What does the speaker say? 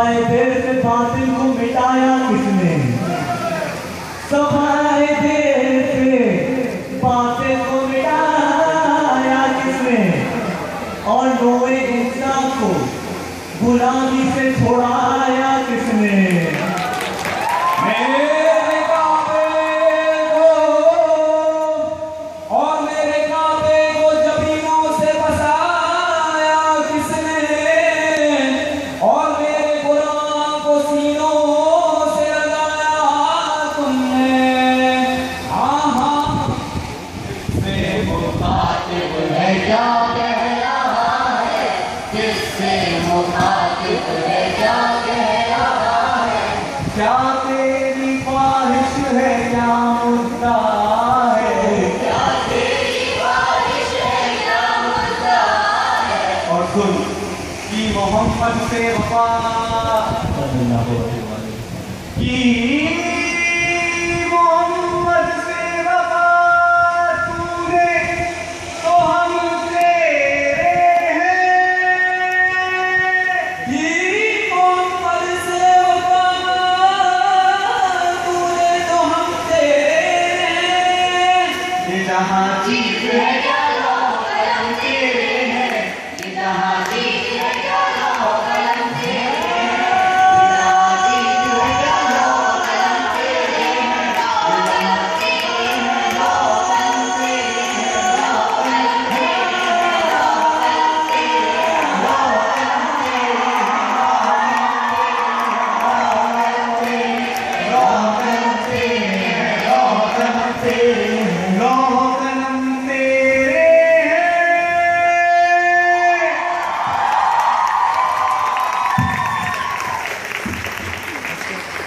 सफाए देर से बातिल को मिटाया किसने? सफाए देर से बातिल को मिटाया किसने? और नोए इंसान को गुलामी से छुड़ाया किसने? मेरे काबे को और मेरे काबे को जमीनों से बसाया किसने? और मेरे कुरान को सीनों से लगाया तुमने। हाँ हाँ, किससे मुखातिब है क्या कह रहा है? किससे मुखातिब है क्या कह रहा है? क्या तेरी ख्वाहिश है क्या मुद्दा है? क्या तेरी ख्वाहिश है क्या मुद्दा है? और सुन कि मोहम्मद से वफा की मोहम्मद से वफा तूने तो हम तेरे हैं। की मोहम्मद से वफा तूने तो हम तेरे हैं। ये जहाँ चीज है क्या हम तेरे